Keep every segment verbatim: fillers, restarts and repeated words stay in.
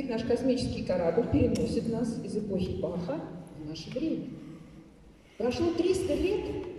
теперь наш космический корабль переносит нас из эпохи Баха в наше время. Прошло триста лет,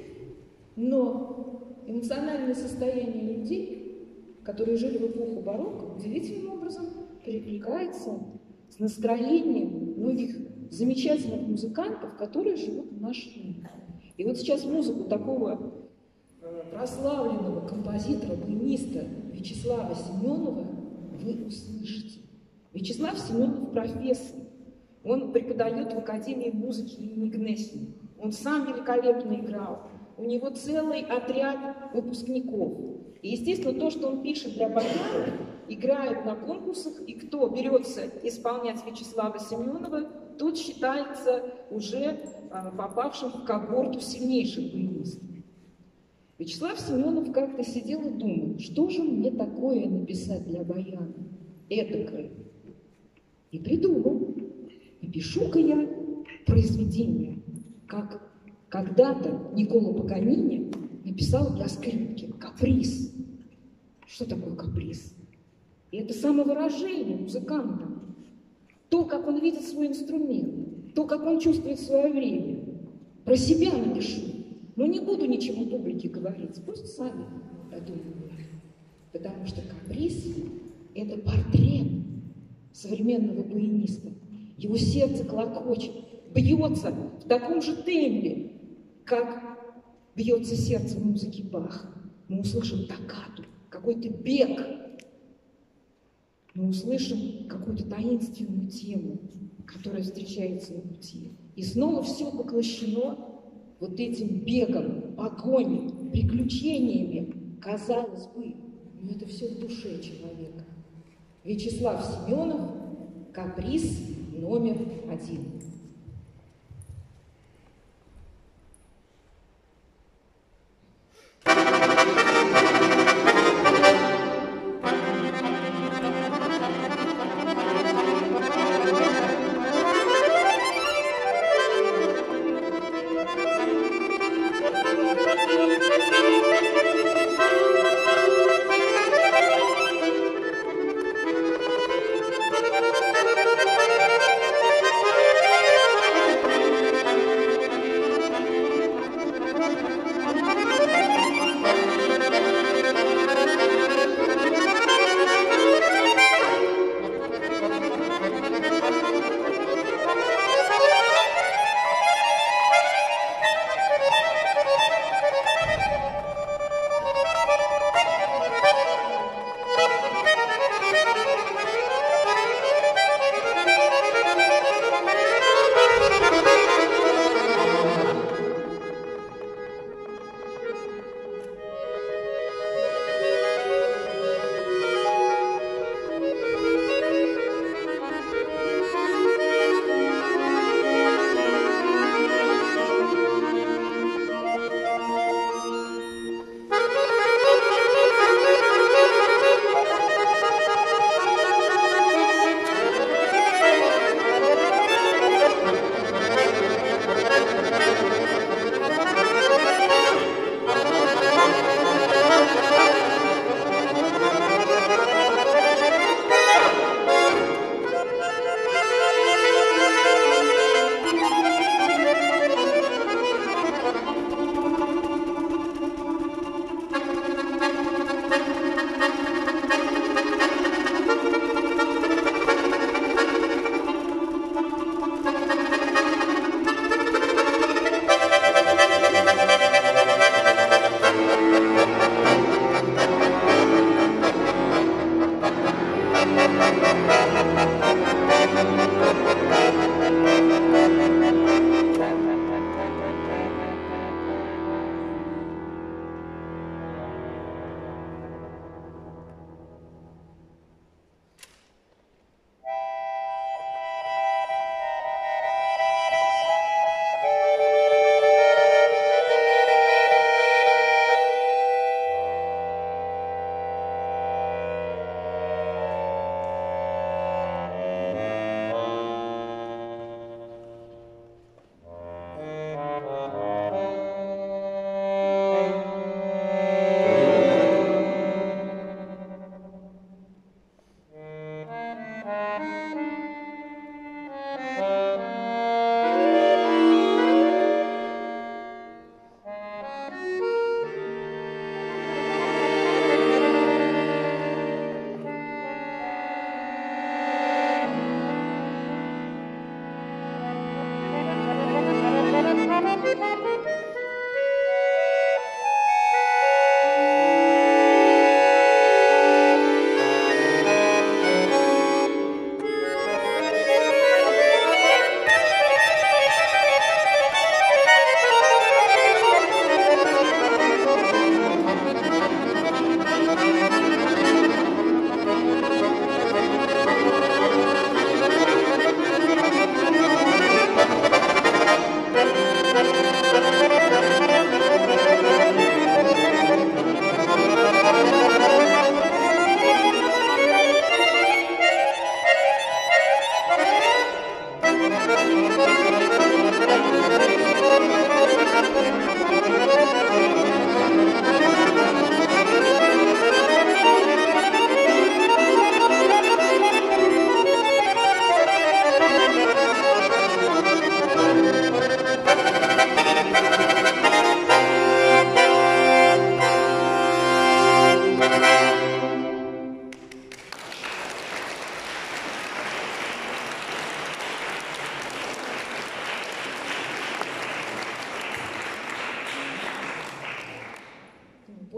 но эмоциональное состояние людей, которые жили в эпоху барокко, удивительным образом перекликается с настроением многих замечательных музыкантов, которые живут в нашем мире. И вот сейчас музыку такого прославленного композитора, баяниста Вячеслава Семенова вы услышите. Вячеслав Семенов профессор. Он преподает в Академии музыки имени Гнесина. Он сам великолепно играл. У него целый отряд выпускников. И, естественно, то, что он пишет для баяна, играет на конкурсах, и кто берется исполнять Вячеслава Семенова, тот считается уже а, попавшим в когорту сильнейших баянистов. Вячеслав Семенов как-то сидел и думал, что же мне такое написать для баяна, этакое. И придумал. Напишу-ка я произведение, как когда-то Никколо Паганини написал для скрипки каприз. Что такое каприз? И это самовыражение музыканта. То, как он видит свой инструмент, то, как он чувствует свое время. Про себя напишу. Но не буду ничего публике говорить, пусть сами додумывают. Потому что каприз – это портрет современного баяниста. Его сердце клокочет, бьется в таком же темпе, как бьется сердце музыки Баха. Мы услышим токкату, какой-то бег. Мы услышим какую-то таинственную тему, которая встречается на пути. И снова все поглощено вот этим бегом, погоней, приключениями. Казалось бы, но это все в душе человека. Вячеслав Семенов, каприз номер один. Thank you.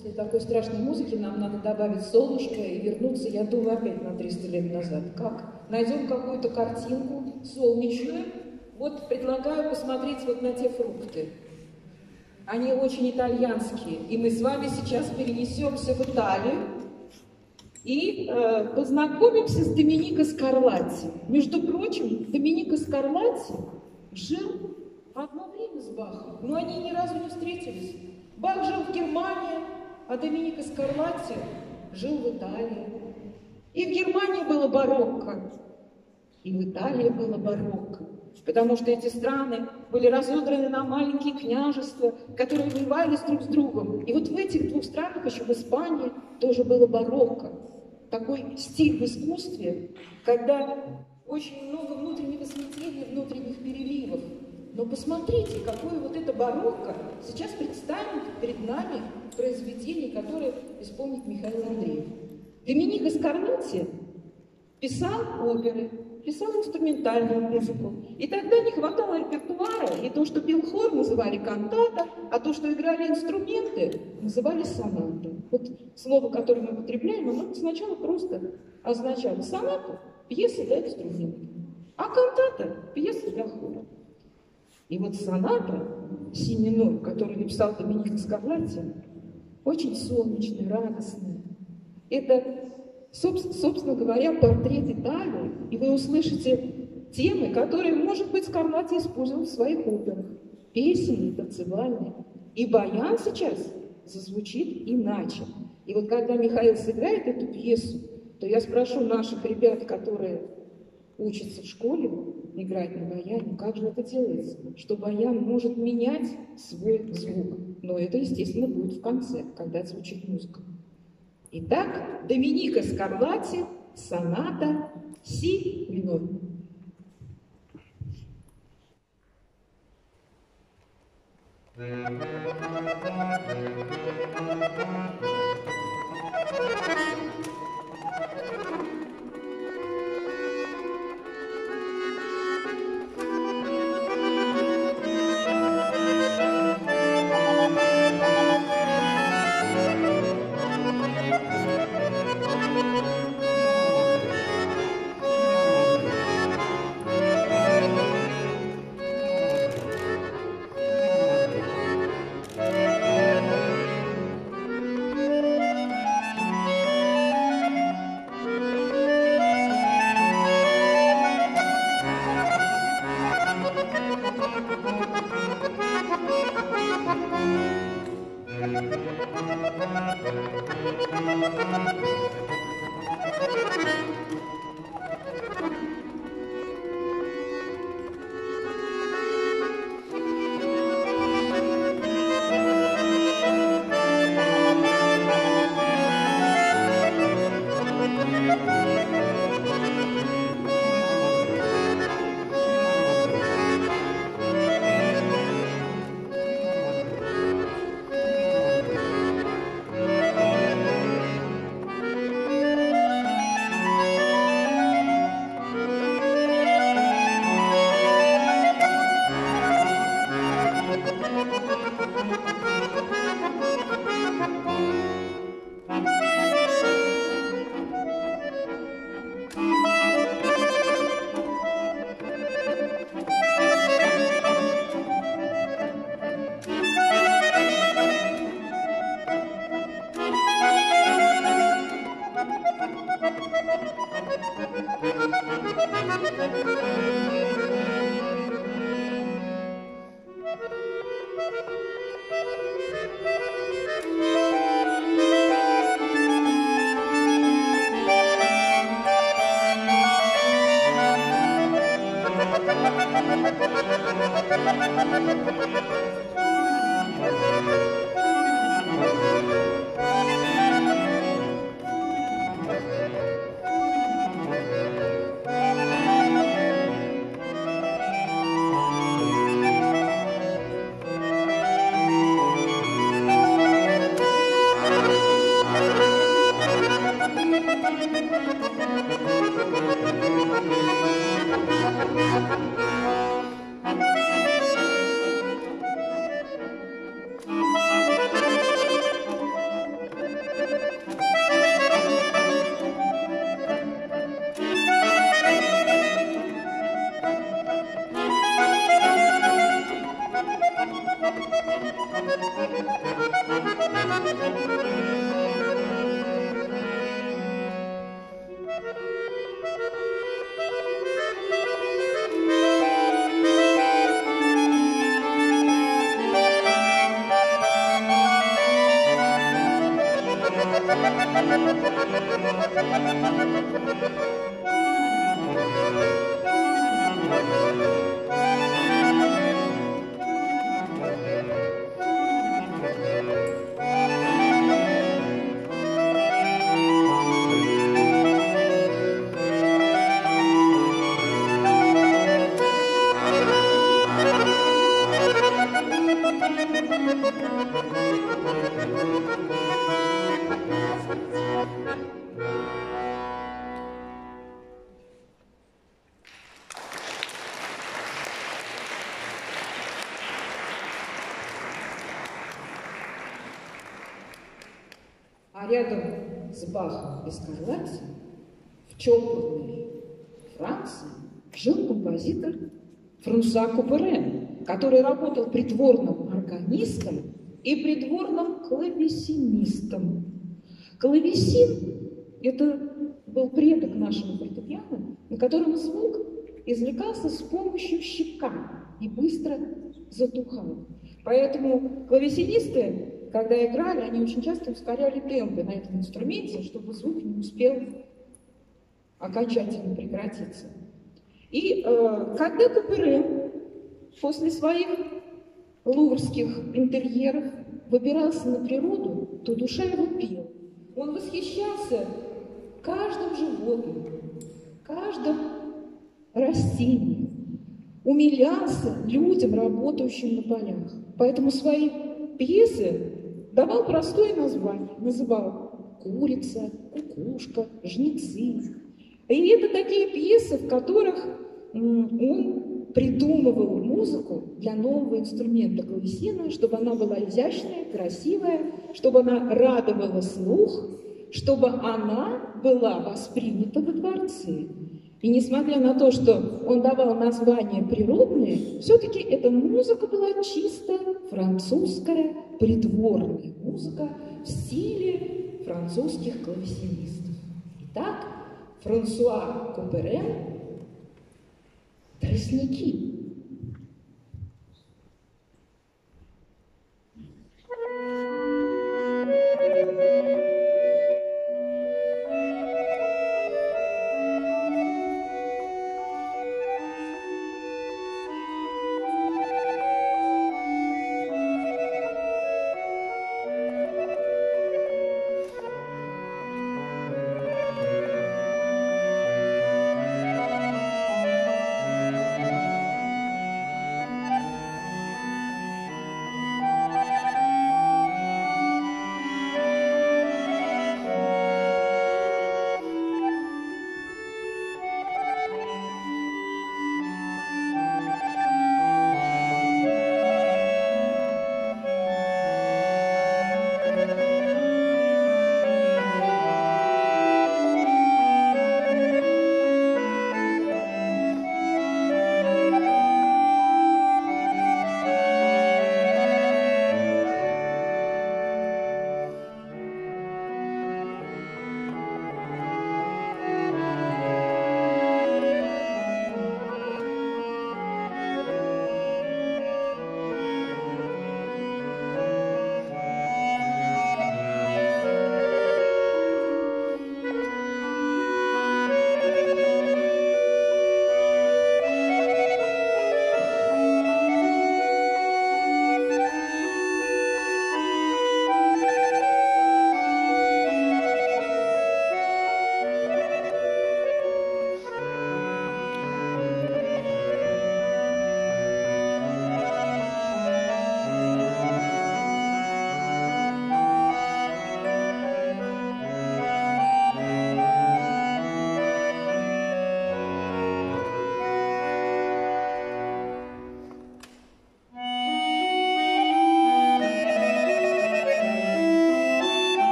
После такой страшной музыки нам надо добавить солнышко и вернуться, я думаю, опять на триста лет назад. Как? Найдем какую-то картинку солнечную. Вот предлагаю посмотреть вот на те фрукты. Они очень итальянские. И мы с вами сейчас перенесемся в Италию и э, познакомимся с Доменико Скарлатти. Между прочим, Доменико Скарлатти жил в одно время с Бахом, но они ни разу не встретились. Бах жил в Германии, а Доменико Скарлатти жил в Италии. И в Германии было барокко, и в Италии было барокко, потому что эти страны были разодраны на маленькие княжества, которые воевали друг с другом. И вот в этих двух странах, еще в Испании, тоже было барокко. Такой стиль в искусстве, когда очень много внутреннего смятения, внутренних переливов. Но посмотрите, какое вот это барокко сейчас представит перед нами произведение, которое исполнит Михаил Андреев. Доменико Скарлатти писал оперы, писал инструментальную музыку. И тогда не хватало репертуара, и то, что пел хор, называли кантата, а то, что играли инструменты, называли соната. Вот слово, которое мы употребляем, оно сначала просто означало соната, пьеса для инструмента, а кантата – пьеса для хора. И вот соната си минор, которую написал Доменико Скарлатти, очень солнечная, радостная. Это, собственно говоря, портрет Италии, и вы услышите темы, которые, может быть, Скарлатти использовал в своих операх. Песенные, танцевальные. И баян сейчас зазвучит иначе. И вот когда Михаил сыграет эту пьесу, то я спрошу наших ребят, которые учатся в школе играть на баяне, как же это делается, что баян может менять свой звук. Но это, естественно, будет в конце, когда звучит музыка. Итак, Доменико Скарлатти, соната си минор. А рядом с Бахом и Скарлатти в чопорной Франции жил композитор Франсуа Куперен, который работал придворным органистом и придворным клавесинистом. Клавесин – это был предок нашего фортепиано, на котором звук извлекался с помощью щипка и быстро затухал. Поэтому клавесинисты, когда играли, они очень часто ускоряли темпы на этом инструменте, чтобы звук не успел окончательно прекратиться. И э, когда Куперен после своих луврских интерьеров выбирался на природу, то душа его пела. Он восхищался каждым животным, каждым растением, умилялся людям, работающим на полях. Поэтому свои пьесы давал простое название, называл «Курица», «Кукушка», «Жнецы». И это такие пьесы, в которых он придумывал музыку для нового инструмента клавесина, чтобы она была изящная, красивая, чтобы она радовала слух, чтобы она была воспринята во дворце. И несмотря на то, что он давал названия природные, все-таки эта музыка была чисто французская, придворная музыка в стиле французских клавесинистов. Итак, Франсуа Куперен «Тростники».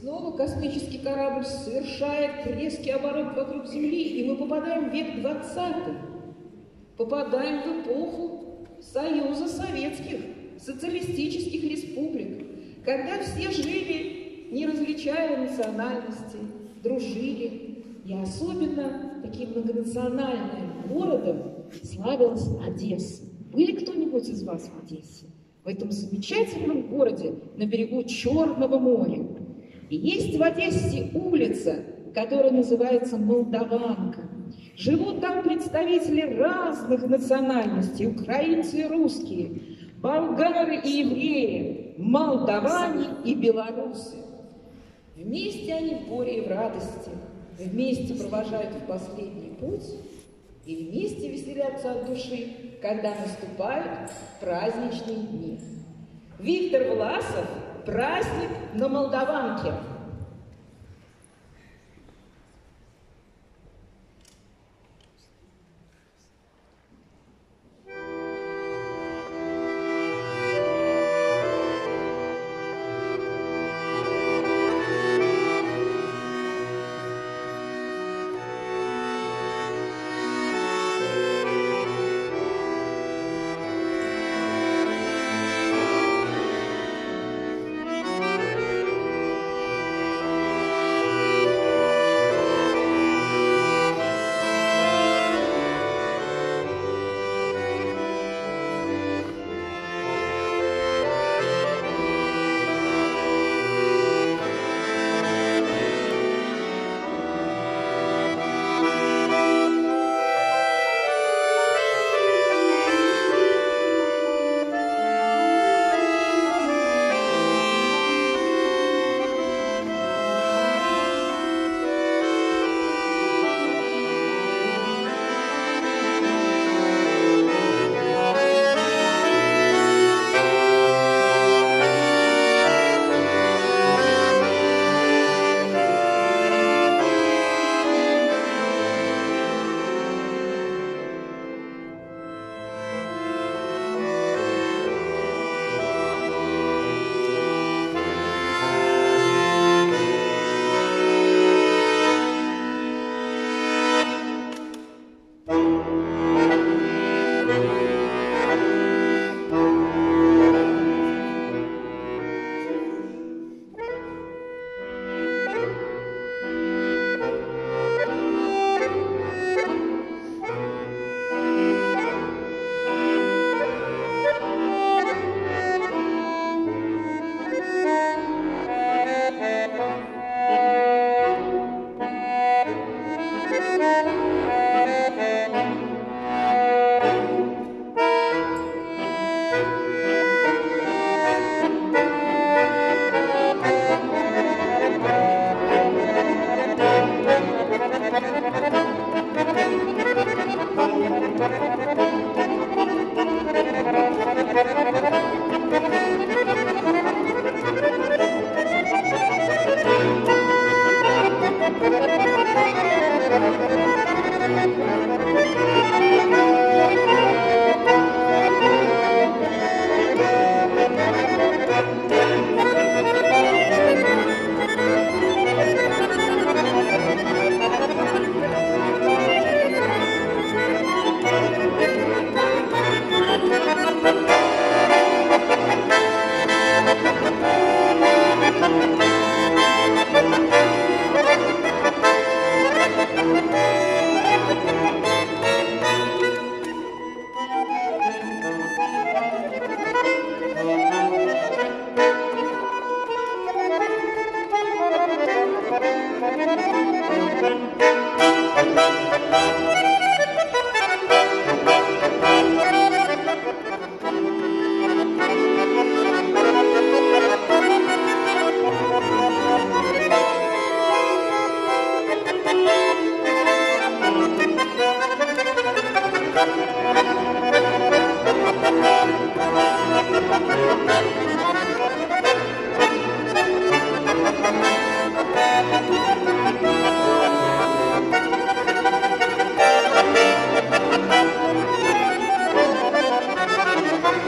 Снова космический корабль совершает резкий оборот вокруг Земли, и мы попадаем в век двадцатый. Попадаем в эпоху Союза Советских Социалистических Республик, когда все жили, не различая национальности, дружили. И особенно таким многонациональным городом славилась Одесса. Были кто-нибудь из вас в Одессе? В этом замечательном городе на берегу Черного моря. И есть в Одессе улица, которая называется Молдаванка. Живут там представители разных национальностей, украинцы и русские, болгары и евреи, молдаване и белорусы. Вместе они в горе и в радости, вместе провожают в последний путь и вместе веселятся от души, когда наступают праздничные дни. Виктор Власов «Праздник на Молдаванке».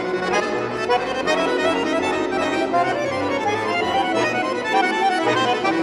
Thank you.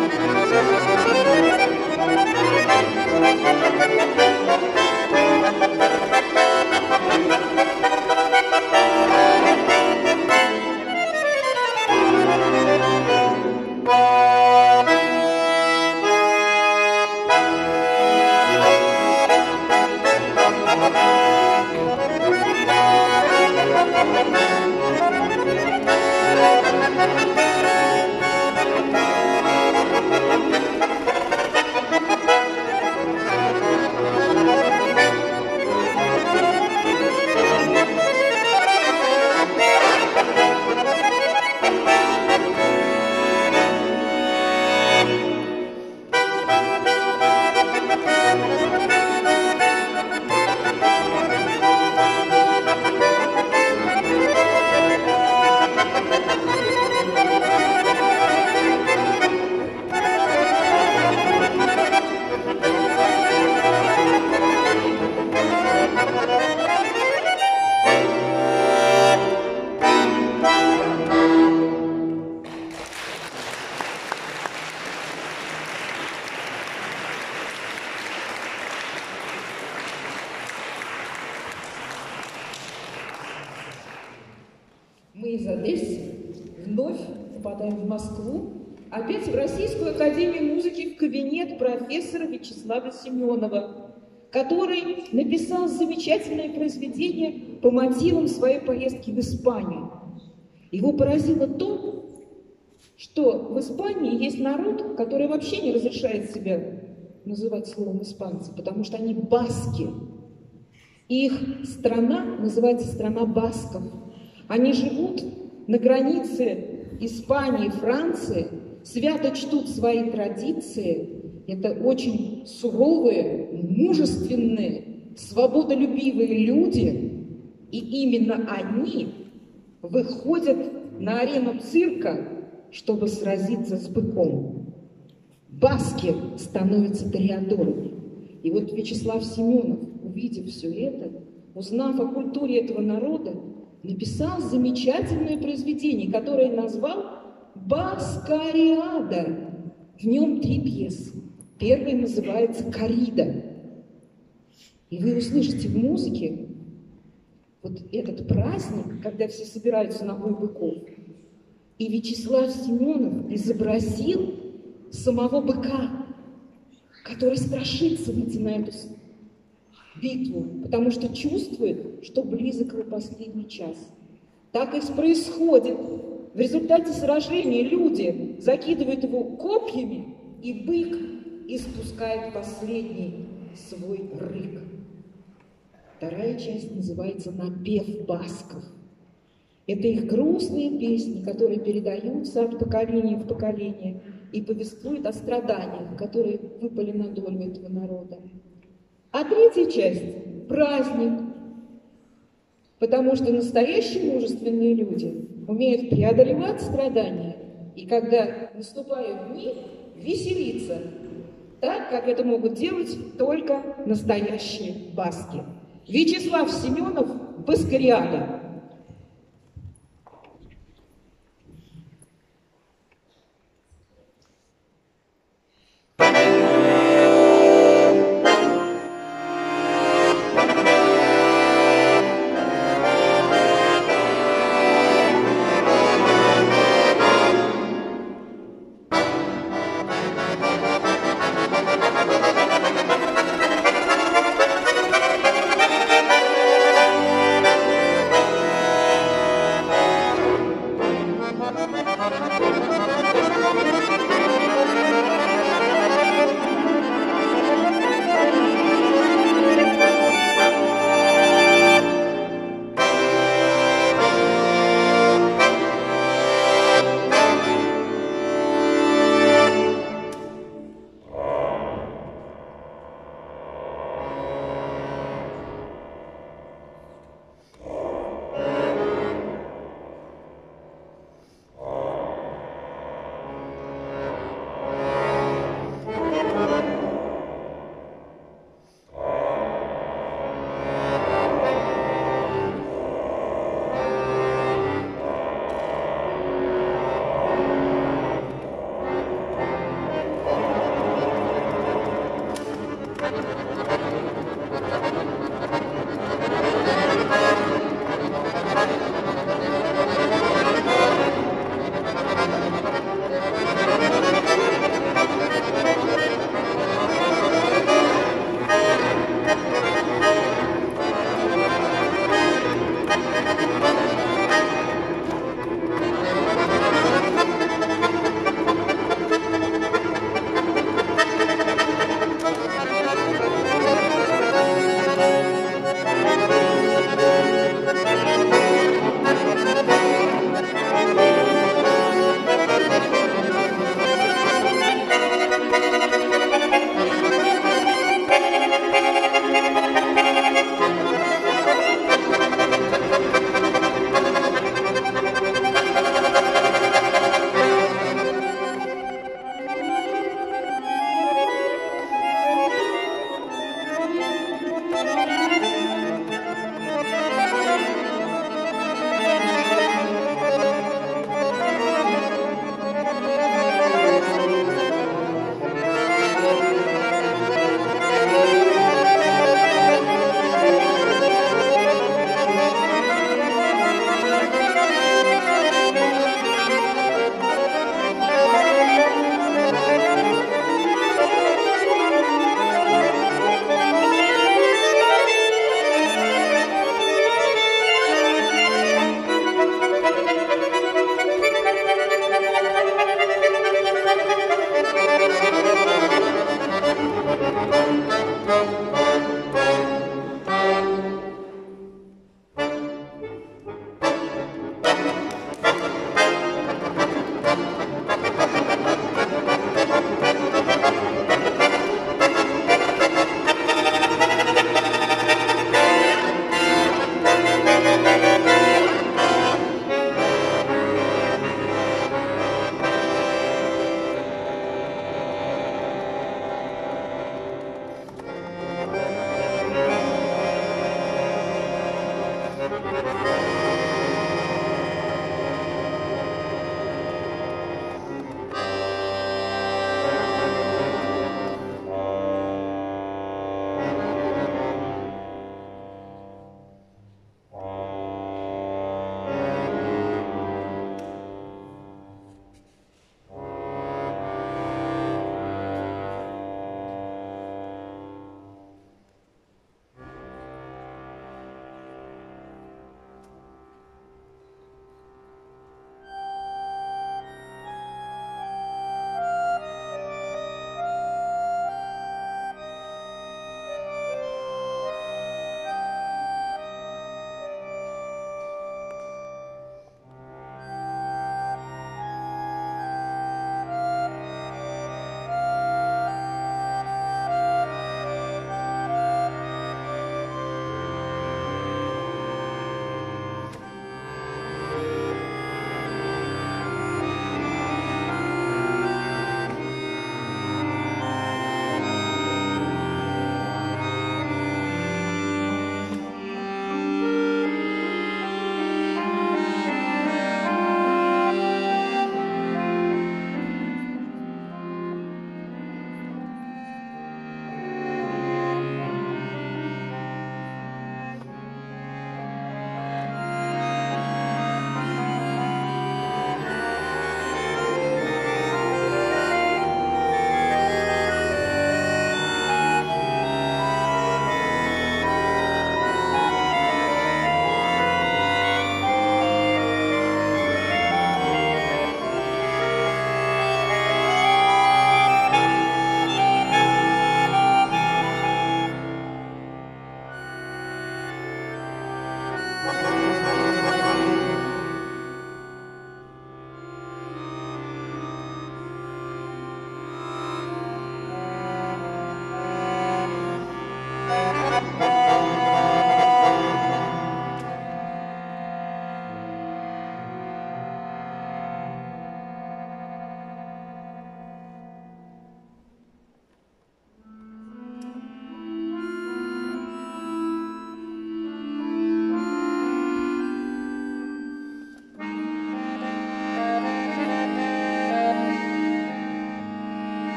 Мы из Одессы вновь попадаем в Москву, опять в Российскую академию музыки в кабинет профессора Вячеслава Семенова, который написал замечательное произведение по мотивам своей поездки в Испанию. Его поразило то, что в Испании есть народ, который вообще не разрешает себя называть словом испанцы, потому что они баски. Их страна называется страна басков. Они живут на границе Испании и Франции, свято чтут свои традиции. Это очень суровые, мужественные, свободолюбивые люди. И именно они выходят на арену цирка, чтобы сразиться с быком. Баски становятся тореадорами. И вот Вячеслав Семенов, увидев все это, узнав о культуре этого народа, написал замечательное произведение, которое назвал «Баскариада». В нем три пьесы. Первая называется «Коррида». И вы услышите в музыке вот этот праздник, когда все собираются на бой быков. И Вячеслав Семенов изобразил самого быка, который страшится выйти на эту битву, потому что чувствует, что близок его последний час. Так и происходит. В результате сражения люди закидывают его копьями, и бык испускает последний свой рык. Вторая часть называется «Напев басков». Это их грустные песни, которые передаются от поколения в поколение и повествуют о страданиях, которые выпали на долю этого народа. А третья часть – праздник, потому что настоящие мужественные люди умеют преодолевать страдания и, когда наступают дни, веселиться, так, как это могут делать только настоящие баски. Вячеслав Семенов, «Баскариада».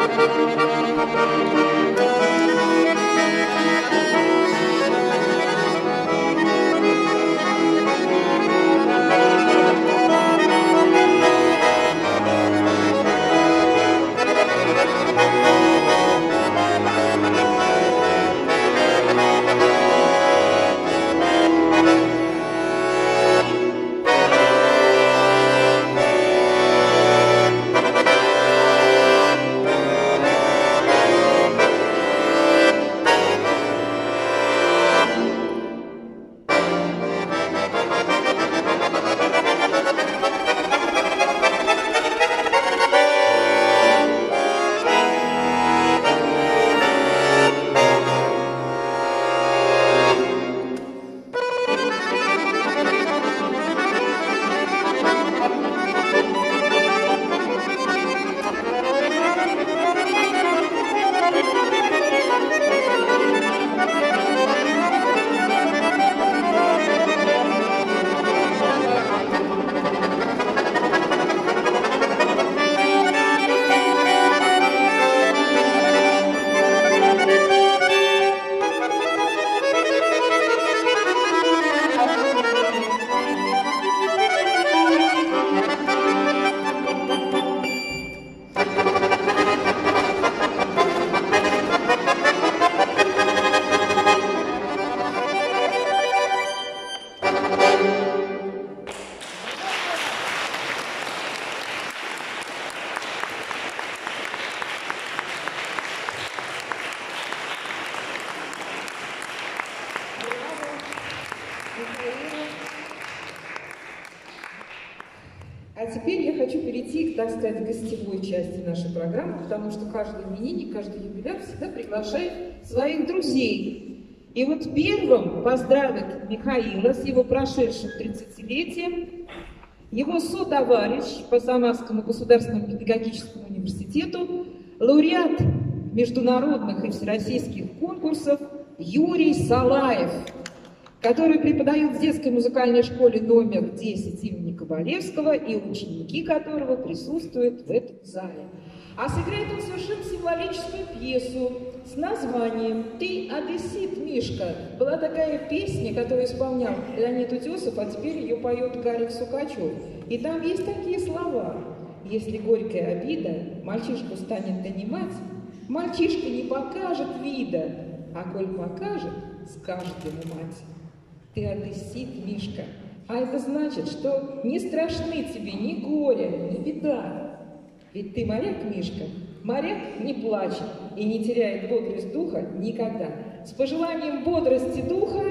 А теперь я хочу перейти, так сказать, к гостевой части нашей программы, потому что каждый именинник, каждый юбиляр всегда приглашает своих друзей. И вот первым поздравит Михаила с его прошедшим тридцатилетием его сотоварищ по Самарскому государственному педагогическому университету, лауреат международных и всероссийских конкурсов Юрий Салаев, который преподает в детской музыкальной школе номер десять имени Кабалевского, и ученики которого присутствуют в этом зале. А сыграет он совершенно символическую пьесу с названием «Ты одессит, Мишка». Была такая песня, которую исполнял Леонид Утесов, а теперь ее поет Гарик Сукачев. И там есть такие слова: «Если горькая обида мальчишку станет донимать, мальчишка не покажет вида, а коль покажет, скажет ему мать. Ты одессит, Мишка, а это значит, что не страшны тебе ни горе, ни беда. Ведь ты моряк, Мишка, моряк не плачет и не теряет бодрость духа никогда». С пожеланием бодрости духа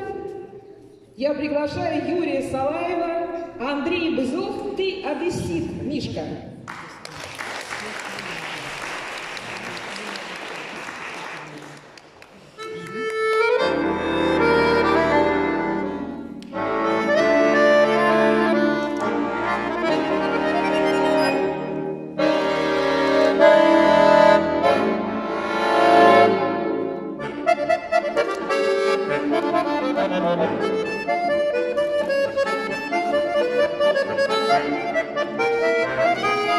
я приглашаю Юрия Салаева, Андрей Бызов «Ты одессит, Мишка». Thank you.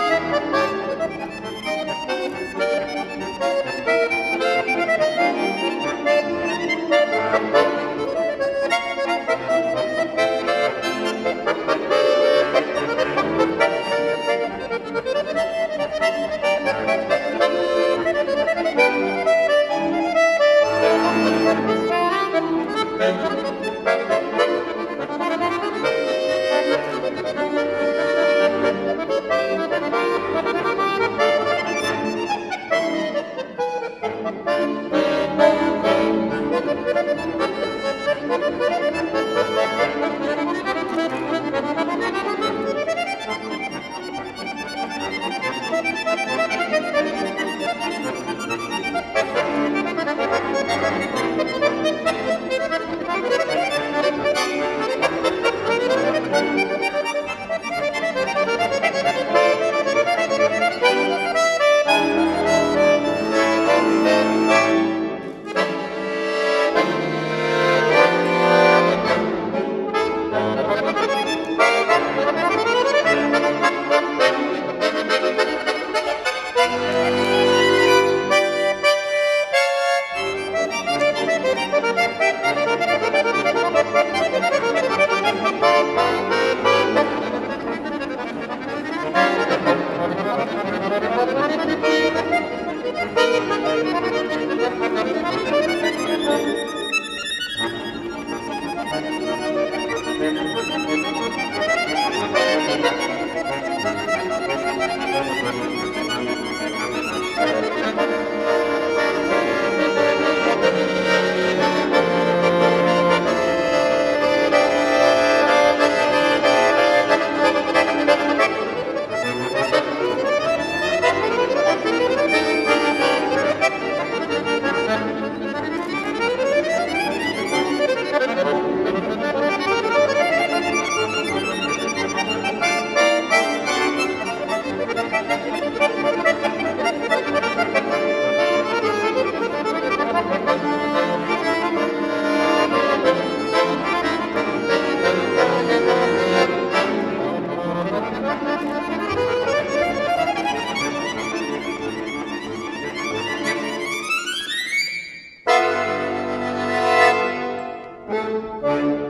Thank you.